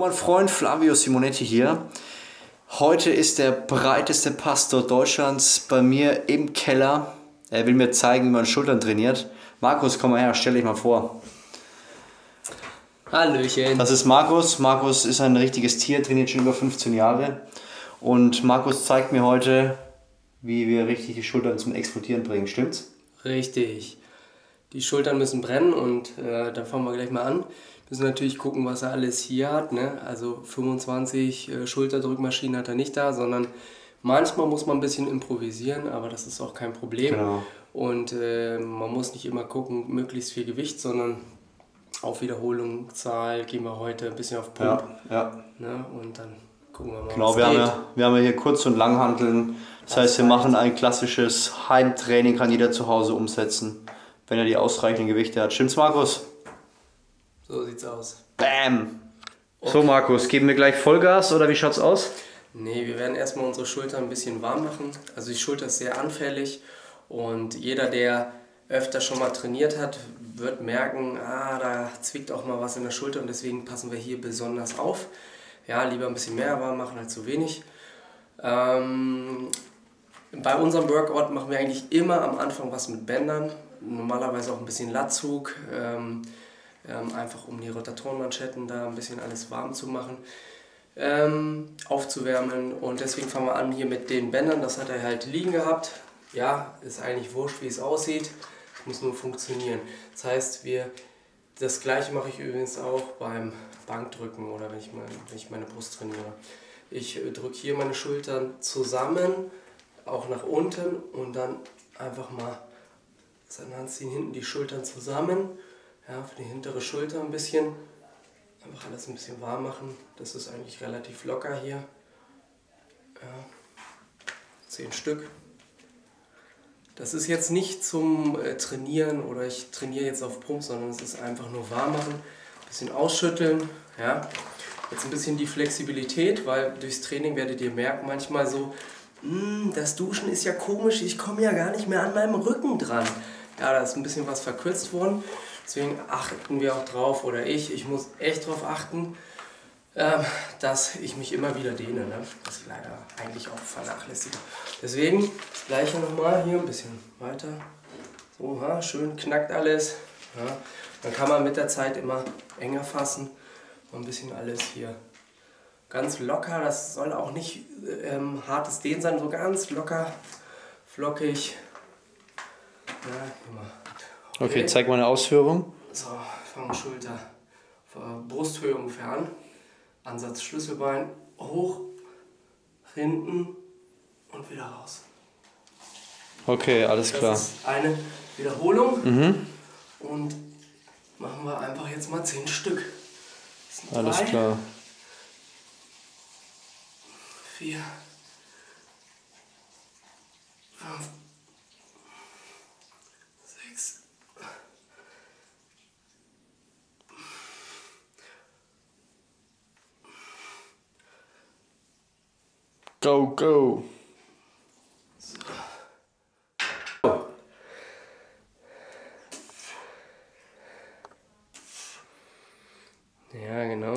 mein Freund Flavio Simonetti hier. Heute ist der breiteste Pastor Deutschlands bei mir im Keller. Er will mir zeigen, wie man Schultern trainiert. Markus, komm mal her, stell dich mal vor. Hallöchen. Das ist Markus. Markus ist ein richtiges Tier, trainiert schon über 15 Jahre. Und Markus zeigt mir heute, wie wir richtig die Schultern zum Explodieren bringen. Stimmt's? Richtig. Die Schultern müssen brennen und dann fangen wir gleich mal an. Wir müssen natürlich gucken, was er alles hier hat. Ne? Also 25 Schulterdrückmaschinen hat er nicht da, sondern manchmal muss man ein bisschen improvisieren, aber das ist auch kein Problem. Genau. Und man muss nicht immer gucken, möglichst viel Gewicht, sondern auf Wiederholungszahl gehen wir heute ein bisschen auf Pump. Ja. Ne? Und dann gucken wir mal, Genau, was wir geht. haben ja hier Kurz- und Langhanteln. Das heißt, wir machen ein klassisches Heimtraining, kann jeder zu Hause umsetzen, wenn er die ausreichenden Gewichte hat. Stimmt's, Markus? So sieht's aus. Bam! So, Markus, geben wir gleich Vollgas oder wie schaut's aus? Nee, wir werden erstmal unsere Schulter ein bisschen warm machen. Also die Schulter ist sehr anfällig und jeder, der öfter schon mal trainiert hat, wird merken, da zwickt auch mal was in der Schulter und deswegen passen wir hier besonders auf. Ja, lieber ein bisschen mehr warm machen als zu wenig. Bei unserem Workout machen wir eigentlich immer am Anfang was mit Bändern, normalerweise auch ein bisschen Latzug, einfach um die Rotatorenmanschetten da ein bisschen alles warm zu machen, aufzuwärmen, und deswegen fangen wir an hier mit den Bändern. Das hat er halt liegen gehabt. Ja, ist eigentlich wurscht, wie es aussieht, es muss nur funktionieren. Das heißt, das gleiche mache ich übrigens auch beim Bankdrücken oder wenn ich meine Brust trainiere. Ich drücke hier meine Schultern zusammen, auch nach unten, und dann einfach mal ziehen hinten die Schultern zusammen, ja, für die hintere Schulter ein bisschen, einfach alles ein bisschen warm machen. Das ist eigentlich relativ locker hier, ja, 10 Stück. Das ist jetzt nicht zum Trainieren oder ich trainiere jetzt auf Pump, sondern es ist einfach nur warm machen, ein bisschen ausschütteln, ja. Jetzt ein bisschen die Flexibilität, weil durchs Training werdet ihr merken manchmal so, das Duschen ist ja komisch, ich komme ja gar nicht mehr an meinem Rücken dran. Ja, da ist ein bisschen was verkürzt worden, deswegen achten wir auch drauf, oder ich muss echt darauf achten, dass ich mich immer wieder dehne, ne? Das ich leider eigentlich auch vernachlässige. Deswegen das gleiche nochmal hier, ein bisschen weiter. So, schön knackt alles. Ja. Dann kann man mit der Zeit immer enger fassen. Ein bisschen alles hier ganz locker, das soll auch nicht hartes Dehnen sein, so ganz locker, flockig. Ja, immer. Okay, zeig mal eine Ausführung. So, fangen Schulter, Brusthöhe ungefähr an. Ansatz Schlüsselbein, hoch, hinten und wieder raus. Okay, alles klar. Das ist eine Wiederholung und machen wir einfach jetzt mal 10 Stück. Alles 3, klar. 4, 5, 6, Go, go! ja, genau.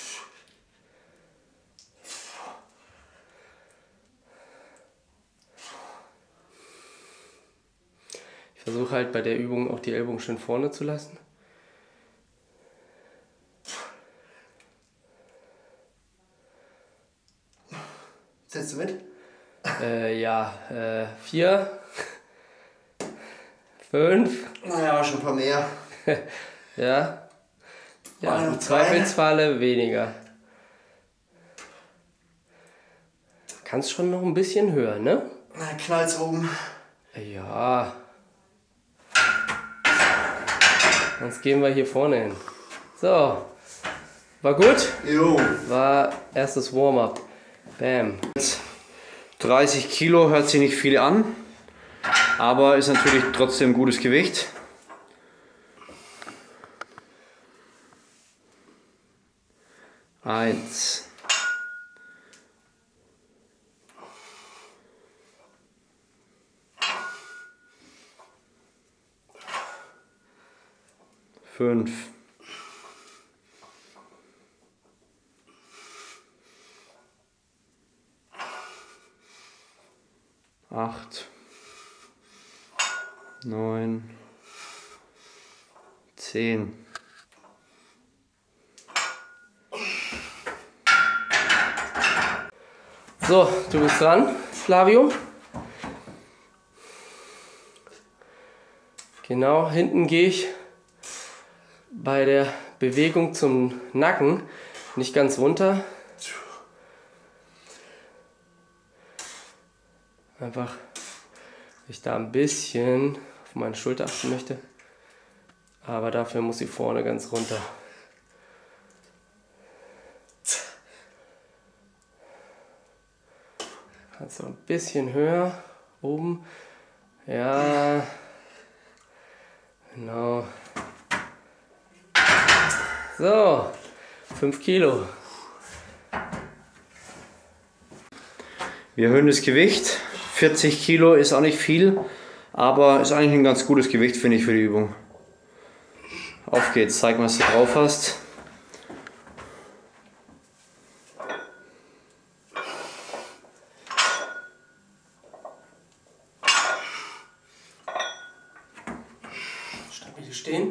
Ich versuche halt bei der Übung auch die Ellbogen schön vorne zu lassen. Zählst du mit? Ja, 4, 5, Naja, schon ein paar mehr. ja. Ja, noch im Zweifelsfalle weniger. Kannst schon noch ein bisschen höher, ne? Na, knallt's oben. Ja. Sonst gehen wir hier vorne hin. So. War gut? Jo. War erstes Warm-up. Bam. 30 Kilo hört sich nicht viel an, aber ist natürlich trotzdem gutes Gewicht. Eins. 5, 9, 10. So, du bist dran, Flavio. Genau, hinten gehe ich bei der Bewegung zum Nacken nicht ganz runter. Einfach, weil ich da ein bisschen auf meine Schulter achten möchte. Aber dafür muss sie vorne ganz runter. Also ein bisschen höher, oben. Ja, genau. So, 5 Kilo. Wir erhöhen das Gewicht. 40 Kilo ist auch nicht viel, aber ist eigentlich ein ganz gutes Gewicht, finde ich, für die Übung. Auf geht's, zeig mal, was du drauf hast. Stabil stehen.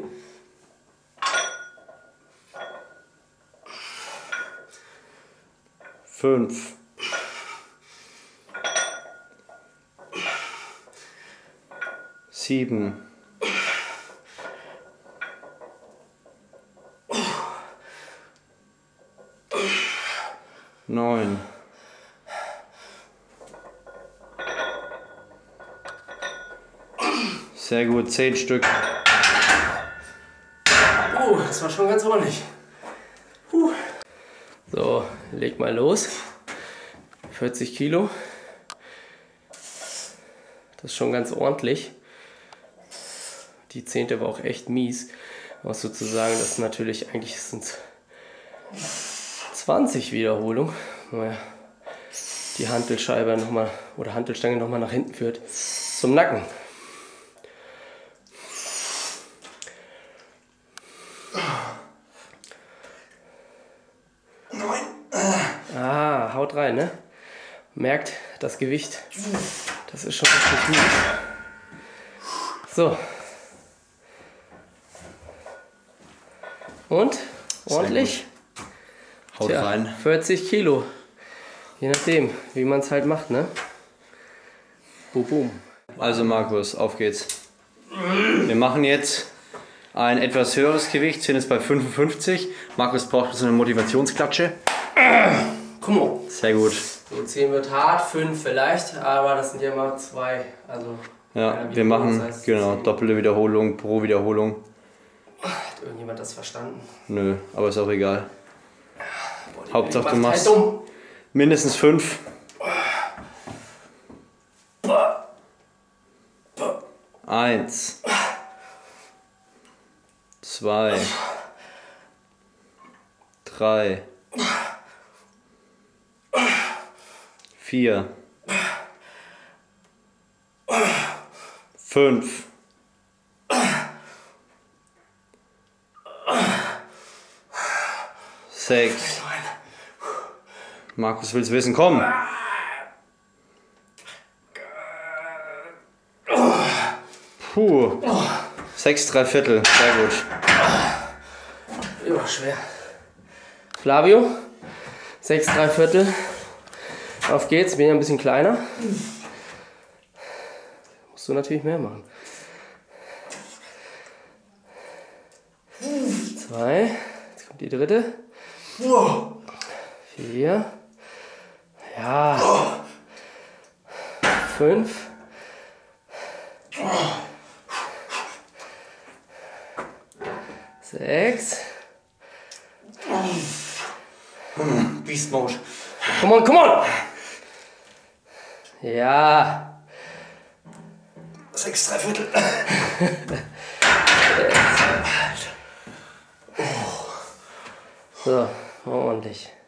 Fünf. 7. 9. 'Sehr gut, 10 Stück. Das war schon ganz ordentlich. So, leg mal los. 40 Kilo. Das ist schon ganz ordentlich. Die 10. war auch echt mies. Was sozusagen, das ist natürlich, eigentlich sind es 20 Wiederholungen. Naja, die Hantelscheibe nochmal oder Hantelstange nochmal nach hinten führt zum Nacken. Haut rein, ne? Merkt das Gewicht. Das ist schon richtig gut. So. Und? Ordentlich? Haut rein. 40 Kilo. Je nachdem, wie man es halt macht, ne? Boom. Also Markus, auf geht's. Wir machen jetzt ein etwas höheres Gewicht, sind jetzt bei 55. Markus braucht so eine Motivationsklatsche. Komm on. Sehr gut. So, 10 wird hart, 5 vielleicht, aber das sind ja mal 2. Also ja, wir machen das heißt genau doppelte Wiederholung pro Wiederholung. Hat irgendjemand das verstanden? Nö, aber ist auch egal. Boah, Hauptsache du machst halt mindestens 5. 1, 2, 3, 4, 5, 6. Markus will's wissen, komm! Puh. 6 3/4, sehr gut. Ja, schwer. Flavio, 6 3/4. Auf geht's, bin ja ein bisschen kleiner. Musst du natürlich mehr machen. 2, jetzt kommt die dritte. 4, ja. 5. 6. Beast Mode. Come on! Ja. 6 3/4. So, ordentlich.